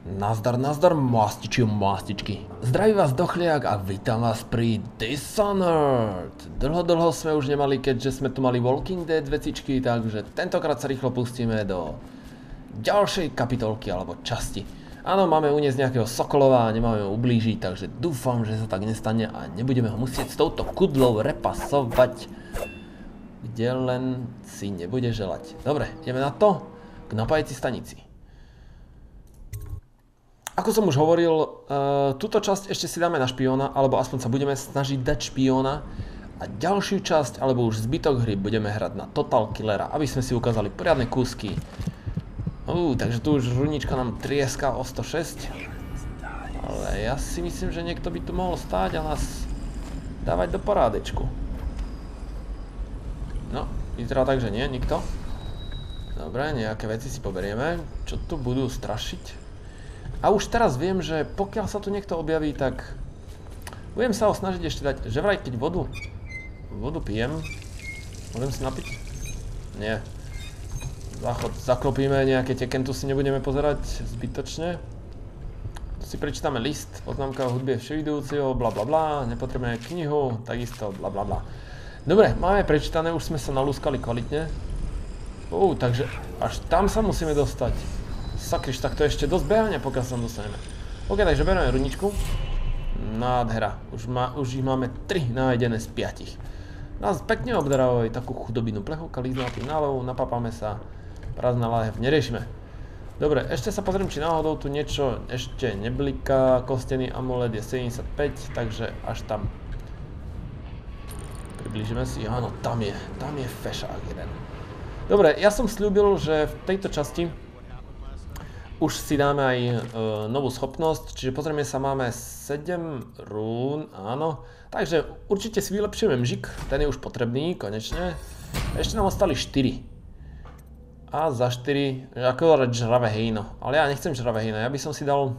Nazdar, nazdar, mástičky. Zdraví vás Dochliak a vítam vás pri Dishonored. Dlho sme už nemali, keďže sme tu mali Walking Dead vecičky, takže tentokrát sa rýchlo pustíme do ďalšej kapitolky alebo časti. Áno, máme uniesť nejakého sokolova a nemáme ho ublížiť, takže dúfam, že sa tak nestane a nebudeme ho musieť s touto kudlou repasovať, kde len si nebude želať. Dobre, ideme na to, k napájecí stanici. Ako som už hovoril, túto časť ešte si dáme na špióna, alebo aspoň sa budeme snažiť dať špióna. A ďalšiu časť, alebo už zbytok hry budeme hrať na Total Killera, aby sme si ukázali poriadne kúsky. Takže tu už runička nám trieska o 106. Ale ja si myslím, že niekto by tu mohol stáť a nás dávať do parádečku. No, vyzerá tak, že nie, nikto. Dobre, nejaké veci si poberieme. Čo tu budú strašiť? A už teraz viem, že pokiaľ sa tu niekto objaví, tak budem sa ho snažiť ešte dať, že vraj keď vodu pijem, môžem si napiť? Nie. Zaklopíme nejaké tekentu, si nebudeme pozerať zbytočne. Tu si prečítame list, poznámka o hudbe vševidujúceho, blablabla, nepotrebujeme knihu, takisto blablabla. Dobre, máme prečítané, už sme sa nalúskali kvalitne. Takže až tam sa musíme dostať. Sakryš, tak to je ešte dosť behania, pokiaľ sa tam dostaneme. OK, takže bereme runičku. Nádhera. Už ich máme 3 nájdené z 5. Nás pekne obdarávajú takú chudobinu. Plechovka, líznatý nálov, napapáme sa. Prázdna láhev, neriešime. Dobre, ešte sa pozriem, či náhodou tu niečo ešte nebliká. Kostený amulet je 75, takže až tam. Priblížime si, áno, tam je fešák jeden. Dobre, ja som sľúbil, že v tejto časti už si dáme aj novú schopnosť, čiže pozrieme sa, máme 7 rún, áno. Takže určite si vylepšíme mžik, ten je už potrebný, konečne. Ešte nám ostali 4. A za 4, akorát žravé hejno. Ale ja nechcem žravé hejno, ja by som si dal...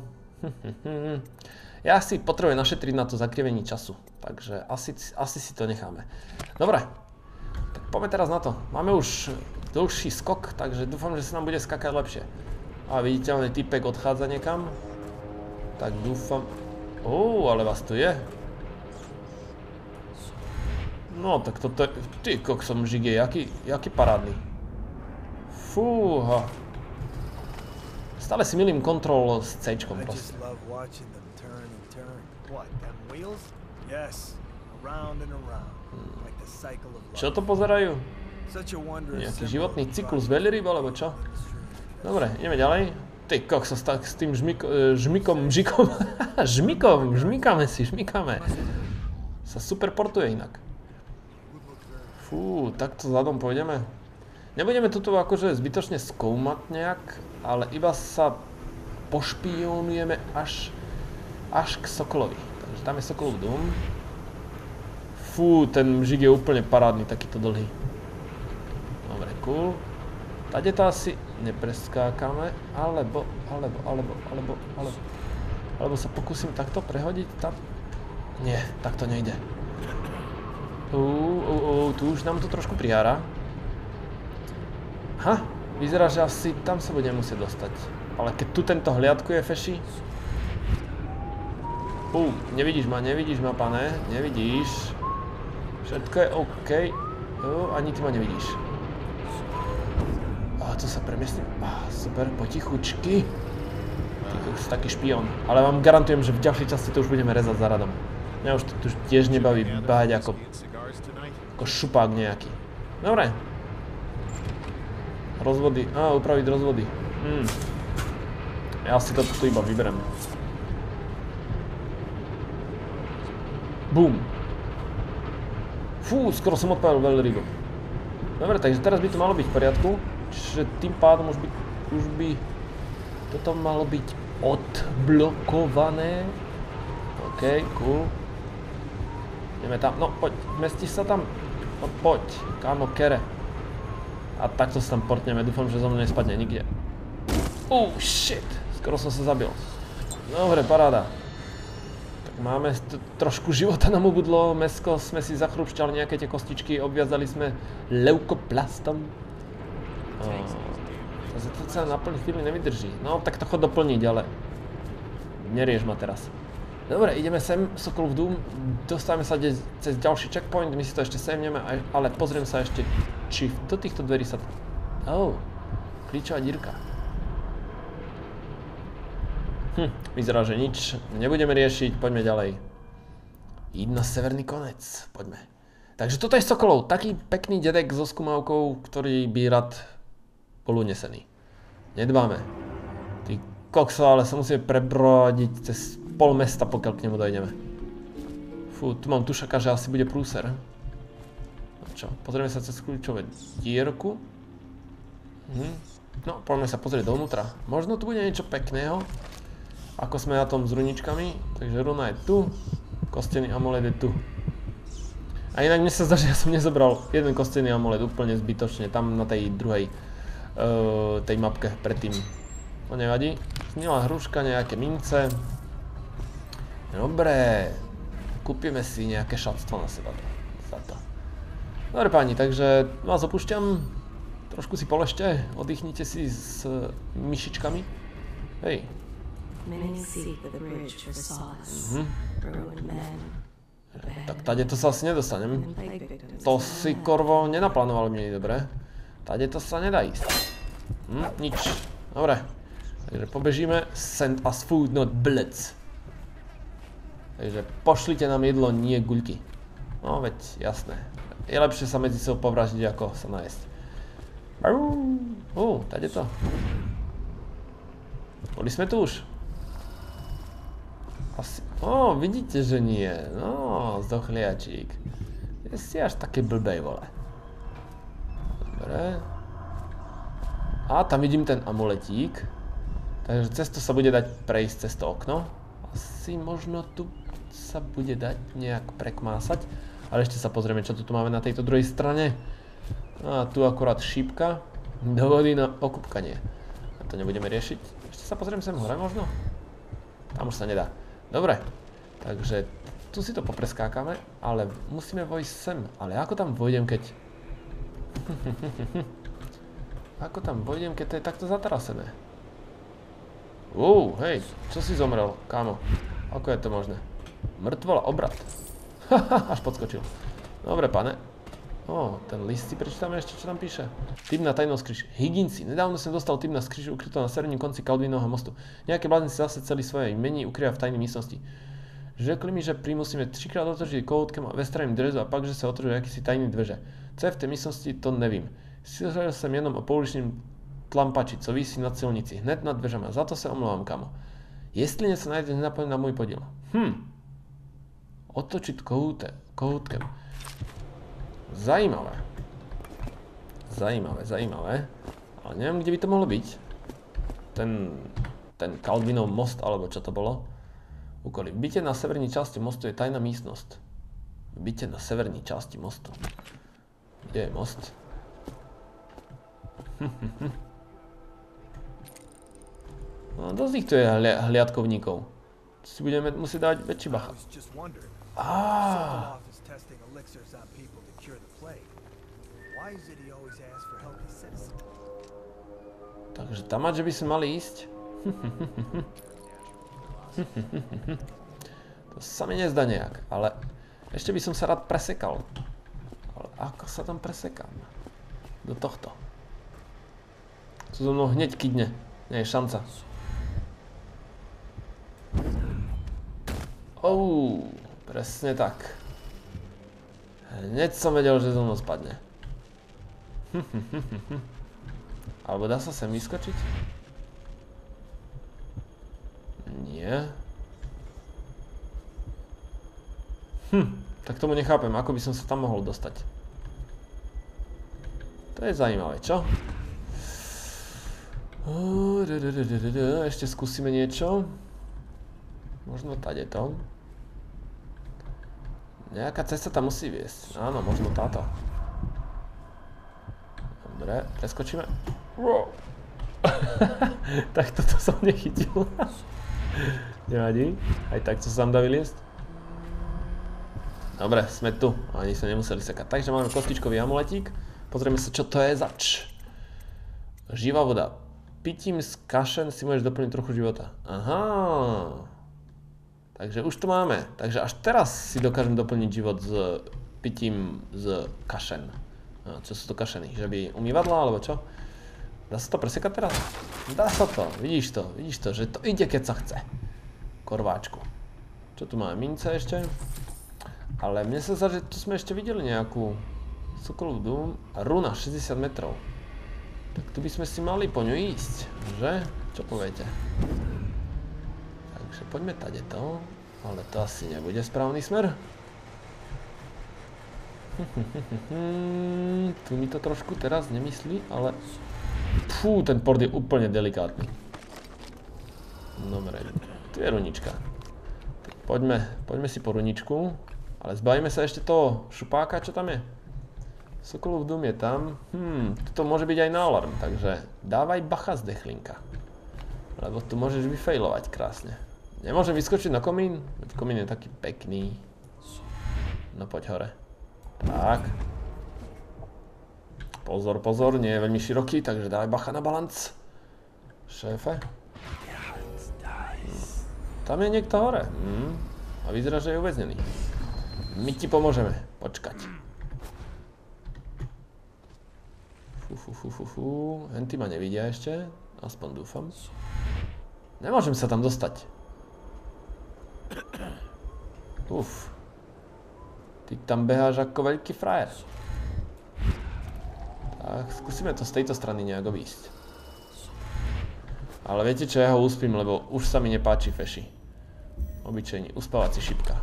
Ja si potrebujem našetriť na to zakrivení času, takže asi si to necháme. Dobre, tak poďme teraz na to. Máme už dlhší skok, takže dúfam, že sa nám bude skakať lepšie. A viditeľný typek odchádza niekam. Tak dúfam... ale vás tu je. No, tak toto je... Ty koksom žig je, jaký parádny. Fúha. Stále si milím kontrol s C-čkom proste. Čo to pozerajú? Nejaký životný cyklus veľryb, alebo čo? Dobre, ideme ďalej. Ty kokso, s tým žmikom. Žmikáme. Sa super portuje inak. Fú, takto zadom pôjdeme. Nebudeme toto akože zbytočne skúmať nejak, ale iba sa pošpionujeme až k Sokolovi. Takže tam je Sokolov dom. Fú, ten žig je úplne parádny, takýto dlhý. Dobre, cool. Tade to asi nepreskákame, alebo sa pokúsim takto prehodiť tam. Nie, takto nejde. Tu už nám to trošku prihára. Vyzerá, že asi tam sa budeme musieť dostať. Ale keď tu tento hliadku je feši. Nevidíš ma, pane, nevidíš. Všetko je OK. Ani ty ma nevidíš. Tu sa premiestním. Super, potichučky. Ty už taký špión. Ale vám garantujem, že v ďalšej časti to už budeme rezať za radom. Mňa už to tiež nebaví báť ako šupák nejaký. Dobre. Rozvody. Upraviť rozvody. Ja si to tu iba vyberem. Bum. Fú, skoro som odpálil veľrybu. Dobre, takže teraz by to malo byť v poriadku. Čiže tým pádom už by toto malo byť odblokované. OK, cool. Ideme tam, no poď, mestíš sa tam? No poď, kámo, kere. A takto sa tam portneme, dúfam, že zo mňa nespadne nikde. Shit, skoro som sa zabil. Dobre, paráda. Tak máme trošku života nám ubudlo, mäsko sme si zachrupšťali nejaké tie kostičky, obviazali sme leukoplastom. To sa naplniť chvíli nevydrží. No, tak to chod doplniť, ale Nerieš ma teraz. Dobre, ideme sem, Sokolov dům, dostávame sa cez ďalší checkpoint, my si to ešte saveneme, ale pozriem sa ešte, či do týchto dverí sa... Kľíčová dírka. Vyzerá, že nič nebudeme riešiť, poďme ďalej. Íď na severný konec, poďme. Takže toto je Sokolov, taký pekný dedek so skumavkou, ktorý by rád bol unesený. Nedbáme. Ty kokso, ale sa musíme prebrodiť cez pol mesta, pokiaľ k nemu dojdeme. Fú, tu mám tušaka, že asi bude prúser. No čo, pozrieme sa cez kľúčové dierku. No, poďme sa pozrieť dovnútra. Možno tu bude niečo pekného. Ako sme na tom s runičkami. Takže runa je tu. Kostený amulet je tu. A inak mne sa zdá, že ja som nezobral jeden kostený amulet úplne zbytočne. Tam na tej druhej tej mapke predtým. To nevadí. Snila hruška, nejaké mince. Dobre. Kúpime si nejaké šatstvo na seba. Dobre páni, takže vás opúšťam. Trošku si poležte, oddychnite si s myšičkami. Hej. Tak tady to sa asi nedostanem. To si korvo nenaplánoval mi dobre. Tady to sa nedá ísť. Nič. Dobre. Takže pobežíme. Send us food, not bullets. Takže pošlite nám jedlo, nie guľky. No veď, jasné. Je lepšie sa medzi sebou povraždiť, ako sa najesť. Tady to. Boli sme tu už. Asi... vidíte, že nie. No, zdochliačík. Je si až také blbej, vole. Dobre. A tam vidím ten amuletík. Takže cez to sa bude dať prejsť cez to okno. Asi možno tu sa bude dať nejak prekmásať. Ale ešte sa pozrieme, čo tu máme na tejto druhej strane. A tu akurát šípka. Do vody na okúpkanie. A to nebudeme riešiť. Ešte sa pozriem sem hore možno. Tam už sa nedá. Dobre. Takže tu si to popreskákame. Ale musíme vojsť sem. Ale ako tam vojdem, keď... Ako tam vojdem, keď to je takto zatarasené? Hej, čo si zomrel, kámo? Ako je to možné? Mŕtvola, obrat. Až podskočil. Dobre, pane. Ten list si prečítame ešte, čo tam píše. Tip na tajnou skriž. Higginsi. Nedávno som dostal tip na skriž ukrytú na severním konci Kaldvinovho mostu. Nejaké blázenci zase celý svoje imení ukrýva v tajnej místnosti. Řekli mi, že musíme 3-krát otočiť koutkem a vestrajím drezu a pak, že sa otvoří jakýsi tajný dveře. Co je v té místnosti, to nevím. Slyšel jsem jenom o pouličním tlampači, co visí na silnici, hned nad dveřama. Za to se omlouvám, kamo. Jestli něco najdeš, nenapoň na můj podíl. Otočit koutkem. Zajímavé. Zajímavé. Ale neviem, kde by to mohlo byť. Ten Kaldvinov most, alebo čo to bolo. Úkoly. V byte na severní časti mostu je tajná místnosť. V byte na severní časti mostu. Kde je most? No, dosť ich tu je hliadkovníkov. Si budeme musieť dávať väčší bacha. Takže tam že by sme mali ísť. To sa mi nezdá nejak, ale ešte by som sa rád presekal. Ale ako sa tam presekám? Do tohto. Tu so mnou hneď kydne. Nie je šanca. Presne tak. Hneď som vedel, že so mnou spadne. Alebo dá sa sem vyskočiť? Nie. Tak tomu nechápem, ako by som sa tam mohol dostať. To je zaujímavé, čo? Ešte skúsime niečo. Možno tadeto. Nejaká cesta tam musí viesť. Áno, možno táto. Dobre, preskočíme. Tak toto som nechytil. Nevadí. Aj takto sa tam dá vyliesť. Dobre, sme tu. Ani sa nemuseli sekať. Takže máme kostičkový amuletík. Pozrieme sa, čo to je zač. Živá voda. Pitím z kašen si môžeš doplniť trochu života. Aha. Takže už to máme. Takže až teraz si dokážem doplniť život s pitím z kašen. No, čo sú to kašeny? Že by umývadla, alebo čo? Dá sa to presekať teraz? Dá sa to, vidíš to, že to ide, keď sa chce. Korváčku. Čo tu máme? Mince ešte? Ale mne sa zdá, že tu sme ešte videli nejakú Sokolov dům a runa 60 metrov. Tak tu by sme si mali po ňu ísť, že? Čo poviete? Takže poďme tadeto, ale to asi nebude správny smer. Tu mi to trošku teraz nemyslí, ale... Fú, ten port je úplne delikátny. Dobre, tu je runička. Poďme si po runičku, ale zbavíme sa ešte toho šupáka, čo tam je. Sokolov dům je tam. Toto môže byť aj na alarm, takže dávaj bacha z dechlinka. Lebo tu môžeš vyfailovať krásne. Nemôžem vyskočiť na komín? Komín je taký pekný. No poď hore. Tak. Pozor, pozor, nie je veľmi široký, takže dávaj bacha na balanc. Šéfe. Tam je niekto hore. A vyzerá, že je uväznený. My ti pomôžeme. Počkať. Henty ma nevidia ešte. Aspoň dúfam. Nemôžem sa tam dostať. Ty tam beháš ako veľký frajer. Tak, skúsime to z tejto strany nejak obísť. Ale viete čo, ja ho uspím, lebo už sa mi nepáči feši. Obyčejný, uspávací šipka.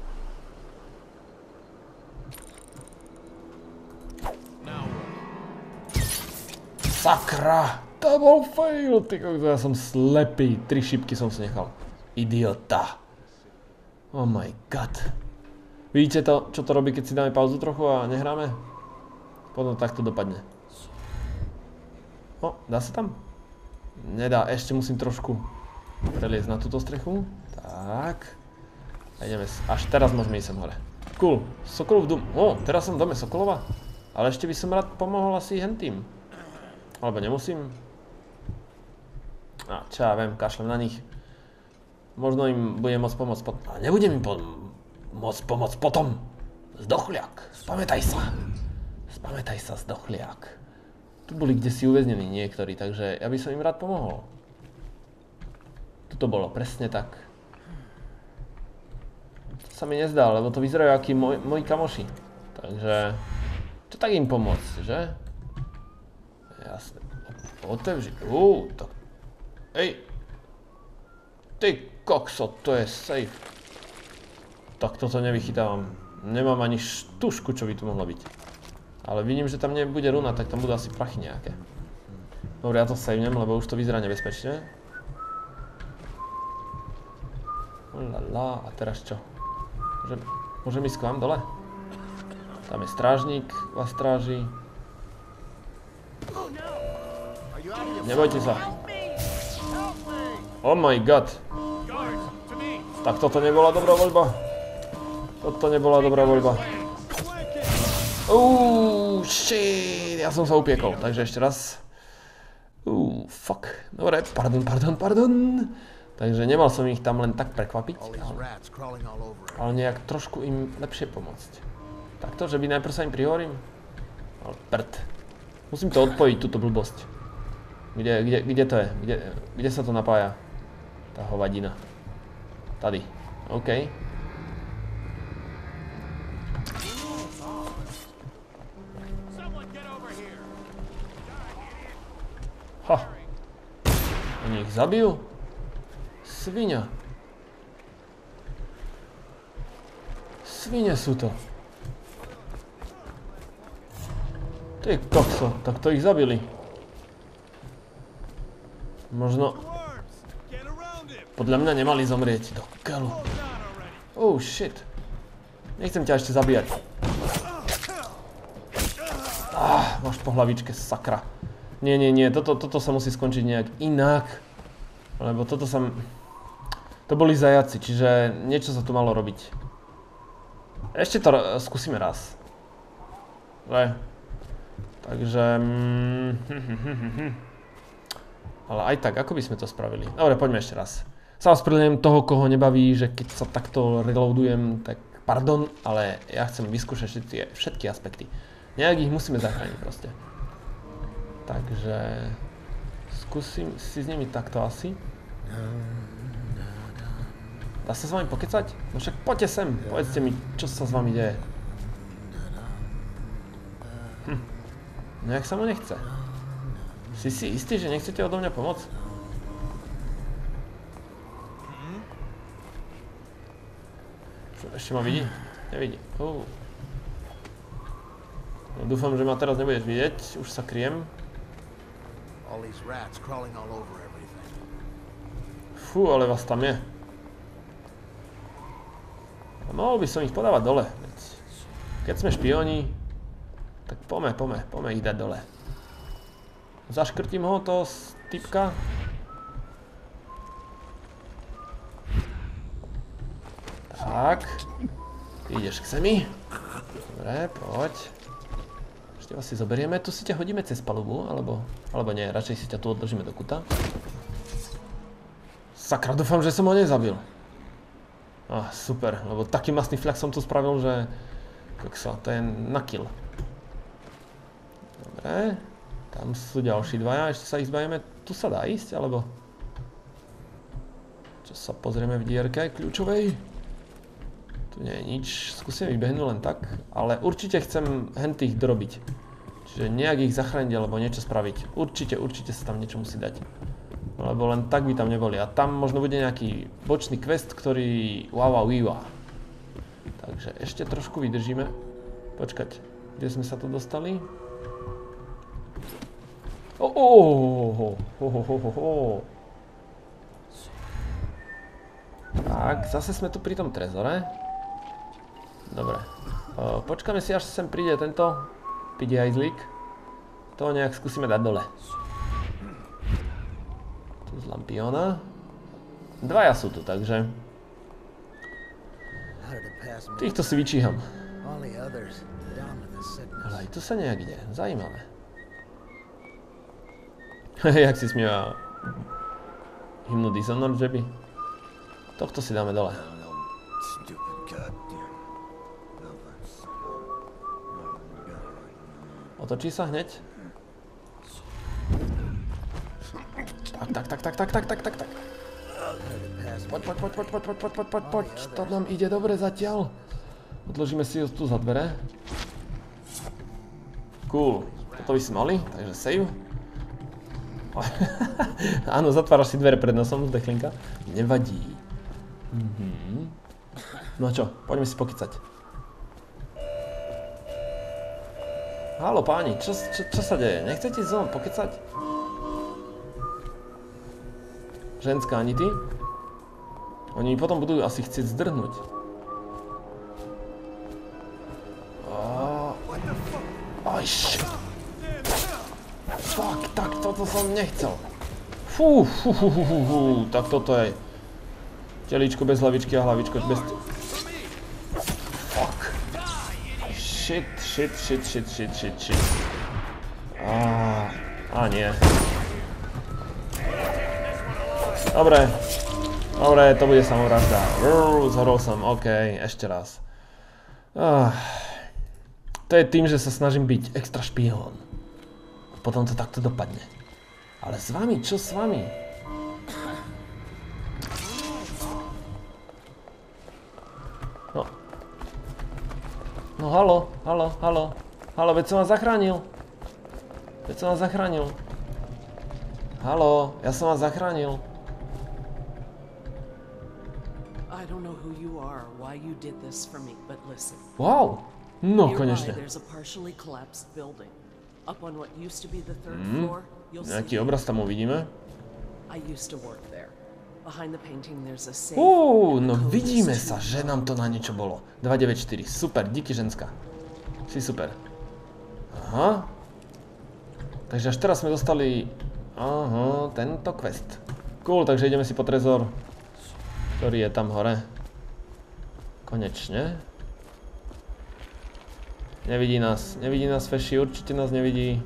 Sakra! To bol fail! Ty kokos, ja som slepý. 3 šipky som si nechal. Idiota. Oh my god. Vidíte to, čo to robí, keď si dáme pauzu trochu a nehráme? Potom takto dopadne. O, dá sa tam? Nedá, ešte musím trošku preliezť na túto strechu. Tak. A ideme, až teraz môžeme ísť sem hore. Cool, Sokolov dům. O, teraz som v dome Sokolova. Ale ešte by som rád pomohol asi hentým. Alebo nemusím. A čo ja viem, kašlem na nich. Možno im budem môcť pomôcť potom. Ale nebudem im môcť pomôcť potom. Zdochliak, spamätaj sa. Spamätaj sa, zdochliak. Tu boli kdesi uväznení niektorí, takže ja by som im rád pomohol. Tuto bolo presne tak. To sa mi nezdá, lebo to vyzerajú akí moji kamoši. Takže... čo tak im pomôcť, že? Jasne. Otevři. Tak... Ej! Ty kokso, to je safe. Tak toto nevychytávam. Nemám ani štušku, čo by tu mohlo byť. Ale vidím, že tam nebude runa, tak tam budú asi prachy nejaké. Dobre, ja to savenem, lebo už to vyzerá nebezpečne. Olala, a teraz čo? Môžem ísť k vám dole? Tam je strážnik, vás stráži. Nebojte sa. Oh my god. Tak toto nebola dobrá voľba. Toto nebola dobrá voľba. Shit, ja som sa upiekol, takže ešte raz. Fuck. Dobre, pardon. Takže nemal som ich tam len tak prekvapiť, ale nejak trošku im lepšie pomôcť. Takto, že by najprv sa im prihovorím? Ale prd. Musím to odpojiť, túto blbosť. Kde to je? Kde sa to napája? Tá hovadina. Tady. OK. Ha. Oni ich zabijú? Sviňa. Svine sú to. Ty kokso, tak to ich zabili. Možno... podľa mňa nemali zomrieť. Do keľu. Oh shit. Nechcem ťa ešte zabíjať. Máš po hlavičke, sakra. Nie, toto sa musí skončiť nejak inak. Lebo toto sa... to boli zajaci, čiže niečo sa tu malo robiť. Ešte to skúsime raz. Takže... ale aj tak, ako by sme to spravili? Dobre, poďme ešte raz. Sa ospravedlňujem toho, koho nebaví, že keď sa takto reloadujem, tak pardon, ale ja chcem vyskúšať všetky aspekty. Nejak ich musíme zachrániť proste. Takže skúsim si s nimi takto asi. Dá sa s vami pokecať? No však poďte sem, povedzte mi, čo sa s vami deje. Nejak sa mu nechce. Si si istý, že nechcete odo mňa pomôcť? Ešte ma vidí? Nevidí. No, dúfam, že ma teraz nebudeš vidieť. Už sa kryjem. Fú, ale vás tam je. A mohol by som ich podávať dole. Keď sme špioni, tak poďme ich dať dole. Zaškrtím ho toho typka. Tak. Ty ideš k zemi. Dobre, poď. Ešte vás si zoberieme. Tu si ťa hodíme cez palubu, alebo nie, radšej si ťa tu odložíme do kuta. Sakra, dúfam, že som ho nezabil. Super, lebo taký masný fľak som tu spravil, že... Kokso, to je na kill. Dobre. Tam sú ďalší dvaja, ešte sa ich zbavíme. Tu sa dá ísť, alebo... Čo sa pozrieme v dierke kľúčovej? Tu nie je nič, skúsim vybehnúť len tak, ale určite chcem hentých dorobiť. Čiže nejak ich zachrániť alebo niečo spraviť. Určite sa tam niečo musí dať. Lebo len tak by tam neboli. A tam možno bude nejaký bočný quest, ktorý wiwa. Takže ešte trošku vydržíme. Počkať, kde sme sa tu dostali? Tak, zase sme tu pri tom trezore. Dobre. Počkáme si, až sem príde tento Pidi hajzlík. To nejak skúsime dať dole. Tu z lampiona. Dvaja sú tu, takže... Týchto si vyčíham. Ale aj tu sa nejak ide. Zajímavé. Jak si smieva hymnu Dishonored, že by? Tohto si dáme dole. Otočí sa hneď. Tak. Poď. To nám ide dobre zatiaľ. Odložíme si ho tu za dvere. Cool. Toto by si mali, takže save. Áno, zatváraš si dvere pred nosom, zdechlinka. Nevadí. No a čo, poďme si pokecať. Haló páni, čo sa deje? Nechcete so mnou pokecať? Ženská, ani ty? Oni mi potom budú asi chcieť zdrhnúť. Aj shit. Fuck, tak toto som nechcel. Fú, tak toto je telíčko bez hlavičky a hlavičko bez... Fuck. Shit. Nie. Dobre, to bude samovražda. Zhorol som, okej, ešte raz. To je tým, že sa snažím byť extra špión. Potom to takto dopadne. Ale s vami, čo s vami? No halo, veď som vás zachránil. Halo, ja som vás zachránil. Wow, no konečne. Nejaký obraz tam uvidíme. No vidíme sa, že nám to na niečo bolo. 294, super, díky ženská. Si super. Aha. Takže až teraz sme dostali... Aha, tento quest. Cool, takže ideme si po trezor, ktorý je tam hore. Konečne. Nevidí nás Feši, určite nás nevidí.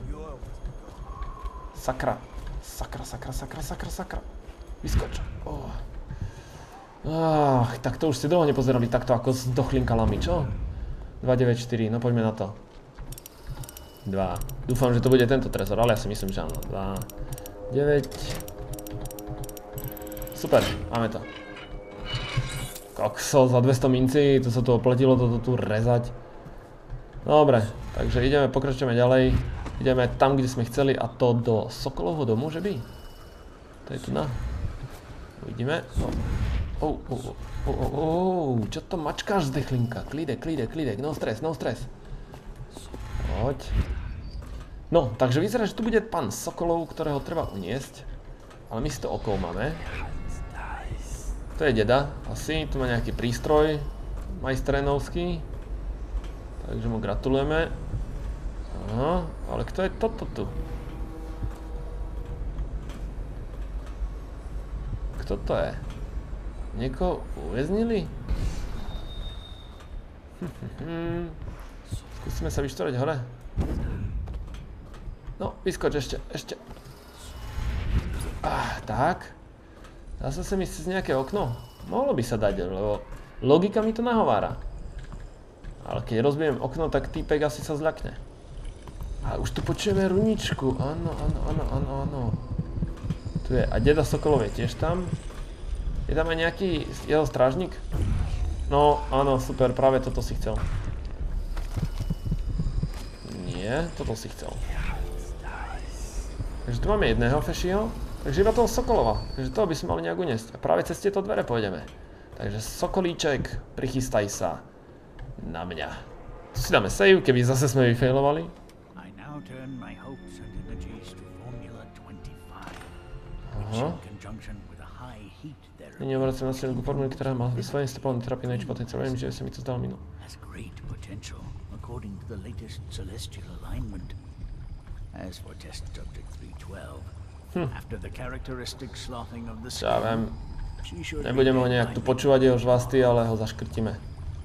Sakra. Vyskoč. Tak to už si dlho nepozerali takto ako s dochlinkalami, čo? 294, no poďme na to. 2. Dúfam, že to bude tento trezor, ale ja si myslím, že áno. 2, 9. Super, máme to. Kokso, za 200 minci, to sa tu opletilo toto tu rezať. Dobre, takže ideme, pokračujeme ďalej. Ideme tam, kde sme chceli, a to do Sokolovho domu, že by? To je tu na. Uvidíme. Čo to mačkáš, zdechlinka? Klídek, no stres. Poď. No, takže vyzerá, že tu bude pán Sokolov, ktorého treba uniesť. Ale my si to okolo máme. To je deda, asi, tu má nejaký prístroj majstrénovský. Takže mu gratulujeme. Aha, ale kto je toto tu? Kto to je? Niekoho uväznili? Skúsime sa vyštorať hore. No, vyskoč ešte. Tak. Dá sa sem ísť cez nejaké okno? Mohlo by sa dať, lebo logika mi to nahovára. Ale keď rozbijem okno, tak týpek asi sa zľakne. A už tu počujeme runičku. Áno. Tu je, a deda Sokolov je tiež tam. Je tam aj nejaký jeho strážnik? No, áno, super, práve toto si chcel. Nie, toto si chcel. Takže tu máme jedného Feshiho, takže iba toho Sokolova. Takže toho by sme mali nejak uniesť. A práve cez tieto dvere pôjdeme. Takže Sokolíček, prichystaj sa na mňa. Tu si dáme save, keby zase sme vyfailovali. Aha. Nyní obracím na silku formuly, která má vysloveně stepovaný terapii největší potenciál. Vím, že se mi to zdalo minul. Já vím. Nebudeme ho nějak tu počúvať jeho žvasty, ale ho zaškrtíme.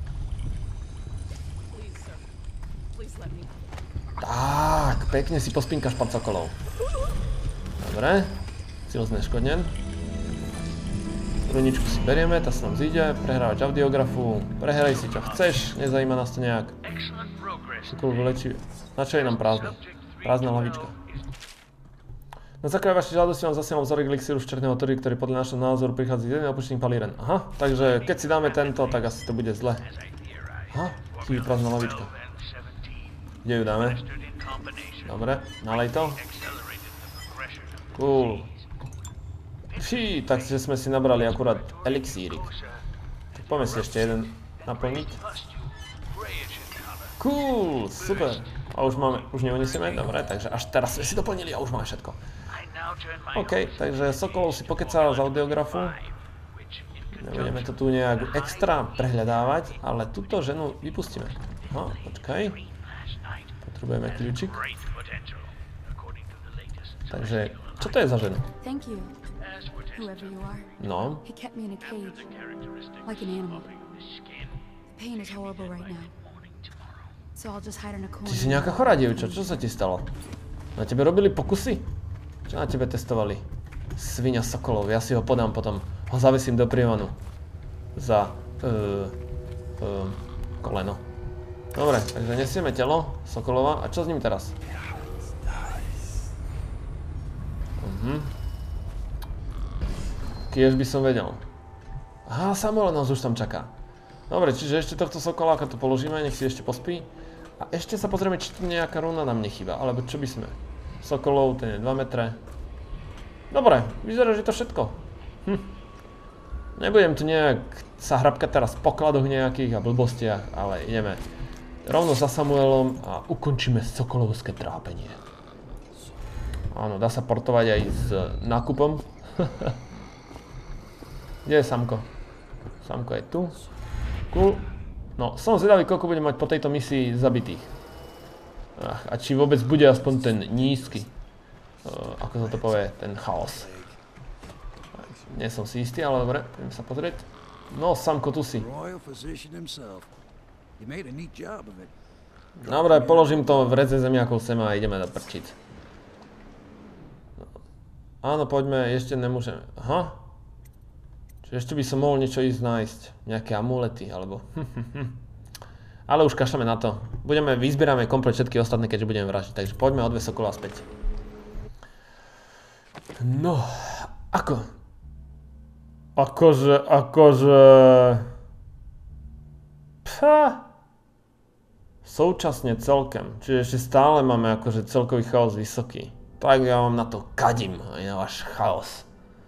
Tak, pekne si pospínkaš, pán Sokolov. Dobre. Cíl zneškodnen. Runičku si berieme, tá sa nám zíde, prehrávač audiografu, prehraj si čo chceš, nezajíma nás to nejak. Sokol vylečí, na čo je nám prázdne? Prázdna hlavička. Na základe vašej žiadosti vám zasielal vzorek elixíru z černého trhy, ktorý podľa našho názoru prichádza z jeden opuštený palíren. Aha, takže keď si dáme tento, tak asi to bude zle. Aha, chýbi prázdna hlavička. Kde ju dáme? Dobre, nalej to. Cool. Fí, takže sme si nabrali akurát elixírik. Tak poďme si ešte jeden naplniť. Cool, super. A už máme, už neunesieme, dobre, takže až teraz sme si doplnili a už máme všetko. OK, takže Sokolov si pokecal z audiografu. Nebudeme to tu nejak extra prehľadávať, ale túto ženu vypustíme. Aha, počkaj. Potrebujeme kľúčik. Takže, čo to je za ženu? Whoever you are. No. He kept me in a cage, like an animal. The pain is horrible right now. So I'll just hide in a corner. Ty si nejaká chorá dievča, čo sa ti stalo? Na tebe robili pokusy? Čo na tebe testovali? Svinia Sokolov, ja si ho podám potom. Ho zavesím do prievanu. Za... koleno. Dobre, takže nesieme telo Sokolova. A čo s ním teraz? Kiež by som vedel. Aha, Samuel nás už tam čaká. Dobre, čiže ešte tohto Sokoláka tu položíme, nech si ešte pospí. A ešte sa pozrieme, či tu nejaká runa nám nechýba, alebo čo by sme. Sokolov, ten je 2 metre. Dobre, vyzerá, že to všetko. Nebudem tu nejak sa hrabkať teraz v pokladoch nejakých a blbostiach, ale ideme rovno za Samuelom a ukončíme sokolovské trápenie. Áno, dá sa portovať aj s nákupom. Kde je Samko? Samko je tu. Cool. No, som zvedavý, koľko budem mať po tejto misii zabitých. A či vôbec bude aspoň ten nízky. Ako sa to povie, ten chaos. Nie som si istý, ale dobre, idem sa pozrieť. No, Samko, tu si. Dobre, položím to v reze zemiakov sem a ideme doprčiť. Áno, poďme, ešte nemôžeme. Aha. Čiže ešte by som mohol niečo ísť nájsť. Nejaké amulety, alebo... Ale už kašľame na to. Vyzbierame komplet všetky ostatné, keďže budeme vražiť. Takže poďme o 2 sokola späť. No, ako? Akože... Pá. Současne celkem. Čiže ešte stále máme akože celkový chaos vysoký. Tak ja vám na to kadím, aj na váš chaos.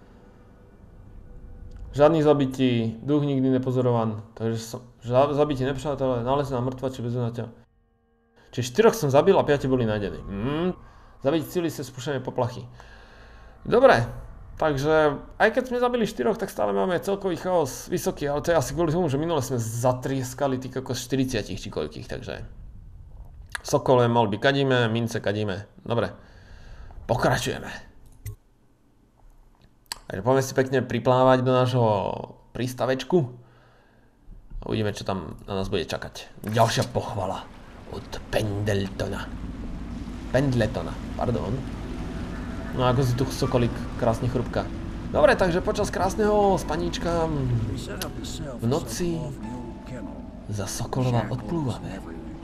Žiadny zabití, duch nikdy nepozorovan. Takže zabití nepřátelé, nalezená mŕtva či bezvenateľ. Čiže 4 som zabil a 5 boli nájdení. Zabiť cíli sa spúšťané poplachy. Dobre, takže aj keď sme zabili 4, tak stále máme celkový chaos vysoký, ale to je asi kvôli tomu, že minule sme zatrieskali tých ako 40 či koľkých, takže... Sokole, malby kadíme, mince kadíme. Dobre. Pokračujeme. Takže poďme si pekne priplávať do nášho prístavečku. A uvidíme, čo tam na nás bude čakať. Ďalšia pochvala od Pendletona. Pardon. No ako si tu sokolík krásne chrupka. Dobre, takže počas krásneho spaníčka v noci za Sokolova odplúvame.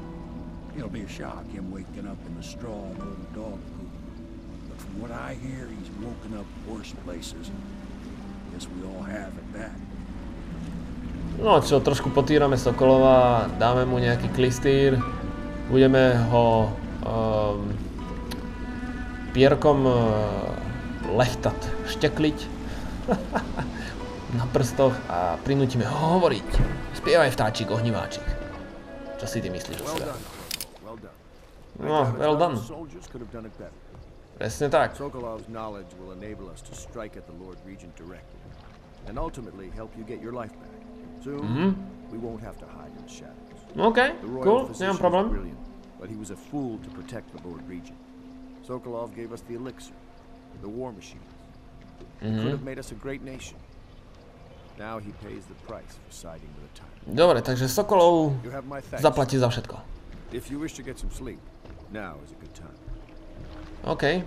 What I hear, he's woken up worse places. Guess we all have at that. No čo, trošku potírame Sokolova, dáme mu nejaký klistýr, budeme ho pierkom lechtať, štekliť na prstoch a prinútime ho hovoriť. Spievaj vtáčik, ohniváčik. Čo si ty myslíš o sebe? No, well done. Presne tak. Sokolov's knowledge will enable us to strike at the Lord Regent directly, and ultimately help you get your life back. Soon, we won't have to hide in the shadows. Okay, cool, nemám problém. Brilliant, but he was a fool to protect the Lord Regent. Sokolov gave us the elixir, the war machines. He could have made us a great nation. Now he pays the price for siding with the tyrant. Dobre, takže Sokolov zaplatí za všetko. If you wish to get some sleep, now is a good time. OK.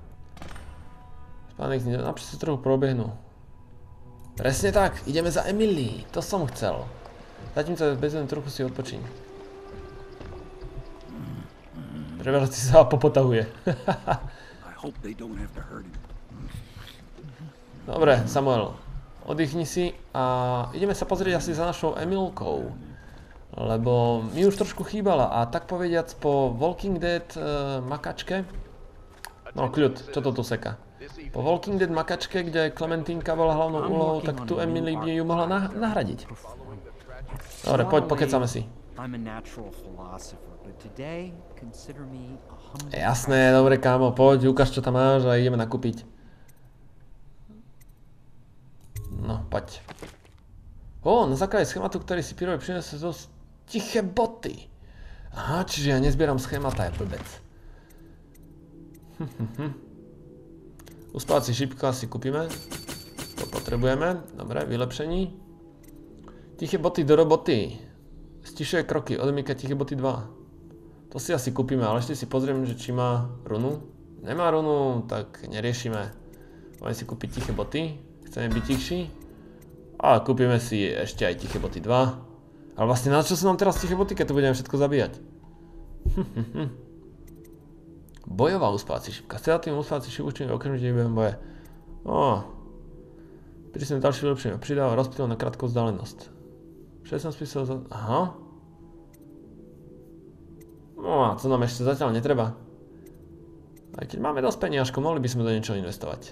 Spánek napríklad si trochu probiehnú. Presne tak, ideme za Emily, to som chcel. Zatím sa bezvedom trochu si odpočíň. Prevažať si sa popotahuje. Dobre, Samuel, oddychni si a ideme sa pozrieť asi za našou Emilkou. Lebo mi už trošku chýbala a tak povediac po Walking Dead makačke. No kľud, čo to tu seka? Po Walking Dead makačke, kde Clementínka bola hlavnou úlohou, tak tu Emily by ju mohla nahradiť. Dobre, poď, pokecame si. Jasné, dobre kámo, poď, ukáž čo tam máš a ideme nakúpiť. No, poď. Na základe schématu, ktorý si Pirovi prinesol dosť tiché boty. Aha, čiže ja nezbieram schémata, je blbec. Uspávací šípka si kúpime. To potrebujeme. Dobre, vylepšení. Tiché boty do roboty. Stišuje kroky, odemýka tiché boty 2. To si asi kúpime, ale ešte si pozriem, že či má runu. Nemá runu, tak neriešime. Máme si kúpiť tiché boty. Chceme byť tichší. A kúpime si ešte aj tiché boty 2. Ale vlastne na čo sú nám teraz tiché boty, keď to budeme všetko zabíjať? Bojová uspávací šipka. Sedatívny uspávací šip účinný okamžite behom boje. Prísne ďalšie vylepšenie. Pridáva rozptyl na krátku vzdálenosť. 16 písov za... Aha. No a co nám ešte zatiaľ netreba. Aj keď máme dosť peniažkov, mohli by sme do niečoho investovať.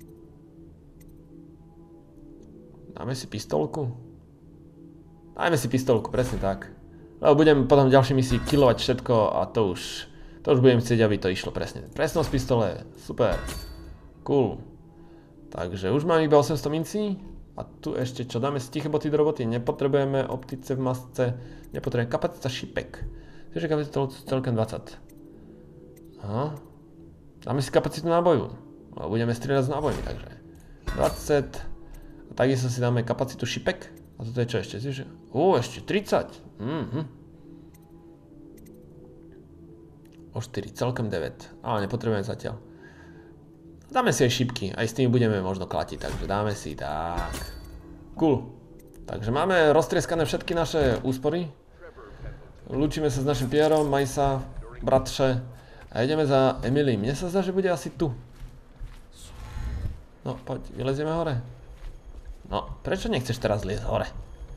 Dáme si pistolku? Dajme si pistolku, presne tak. Lebo budem potom v ďalšej misii killovať všetko a to už budem chcieť, aby to išlo presne. Presnosť pistole, super. Cool. Takže už mám iba 800 mincí. A tu ešte čo, dáme si tiché boty do roboty. Nepotrebujeme optice v masce. Nepotrebujeme kapacita šipek. Takže kapacita celkem 20. Aha. Dáme si kapacitu náboju. Budeme strieľať s nábojmi, takže 20. A takisto si dáme kapacitu šipek. A toto je čo ešte? Ešte 30. O 4, celkem 9. Ale nepotrebujeme zatiaľ. Dáme si aj šipky. Aj s tými budeme možno klatiť, takže dáme si tak. Cool. Takže máme roztrieskané všetky naše úspory. Lúčime sa s našim Pierom, maj sa, bratře. A ideme za Emily. Mne sa zdá, že bude asi tu. No, poď, vylezieme hore. No, prečo nechceš teraz liesť hore?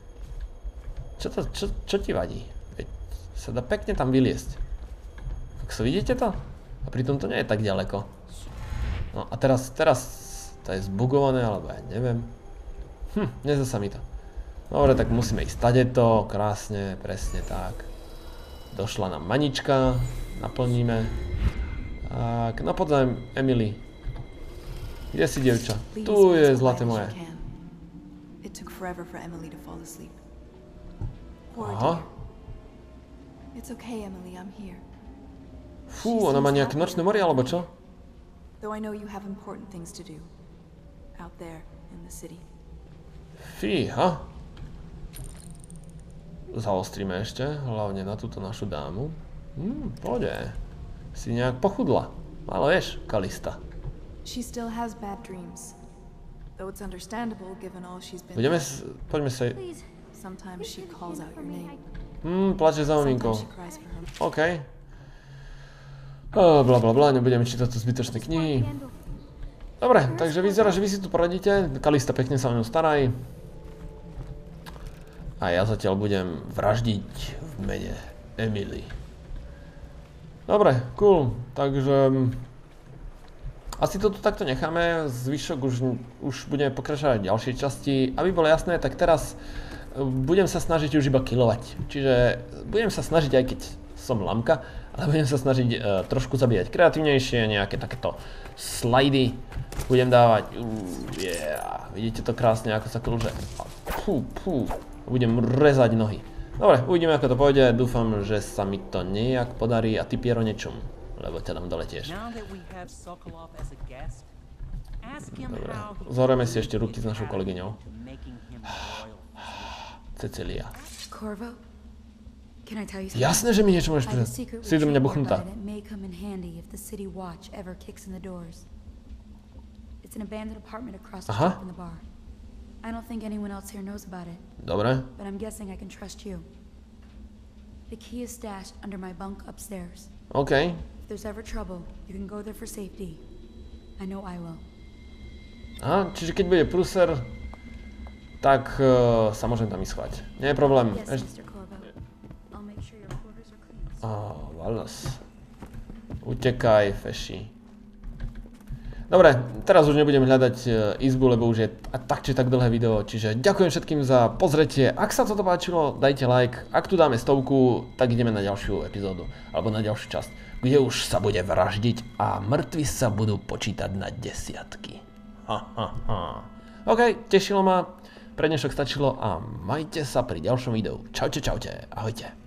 Čo ti vadí? Veď sa dá pekne tam vyliesť. Tak so vidíte to? A pritom to nie je tak ďaleko. No a teraz to je zbugované, alebo ja neviem. Nezdá sa mi to. Dobre, tak musíme ísť tadeto, krásne, presne tak. Došla nám manička, naplníme. Tak, no poď Emily. Kde si, dievča? Tu je zlaté moje. Aha. Fú, ona má nejaké nočné mory, alebo čo? Fíha. Zaostríme ešte, hlavne na túto našu dámu. Pôjde. Si nejak pochudla. Ale vieš, Kalista. Poďme sa... Plače za maminkou. OK. Blablabla, nebudeme čítať tu zbytočné knihy. Dobre, takže vyzerá, že vy si tu poradíte. Kalista, pekne sa o ňu staraj. A ja zatiaľ budem vraždiť v mene Emily. Dobre, cool. Takže... asi to tu takto necháme. Zvyšok už budeme pokračovať v ďalšej časti. Aby bolo jasné, tak teraz budem sa snažiť už iba killovať. Čiže budem sa snažiť, aj keď som lamka, ale budem sa snažiť trošku zabíjať kreatívnejšie, nejaké takéto slidy budem dávať. Vidíte to krásne, ako sa klže. Budem rezať nohy. Dobre, uvidíme, ako to pôjde. Dúfam, že sa mi to nejak podarí a ty, Piero, niečom, lebo ťa tam dole tiež. Dobre, zhoreme si ešte ruky s našou kolegyňou. Cecilia. Jasné, že mi niečo môžeš povedať. Si do mňa buchnutá. Aha. Dobre. OK. Aha, čiže keď bude prúser, tak sa môžem tam ísť schovať. Nie je problém. Valnos. Utekaj, feši. Dobre, teraz už nebudem hľadať izbu, lebo už je tak či tak dlhé video, čiže ďakujem všetkým za pozretie. Ak sa toto páčilo, dajte like. Ak tu dáme 100, tak ideme na ďalšiu epizódu, alebo na ďalšiu časť, kde už sa bude vraždiť a mŕtvi sa budú počítať na desiatky. OK, tešilo ma, pre dnešok stačilo a majte sa pri ďalšom videu. Čaute, ahojte.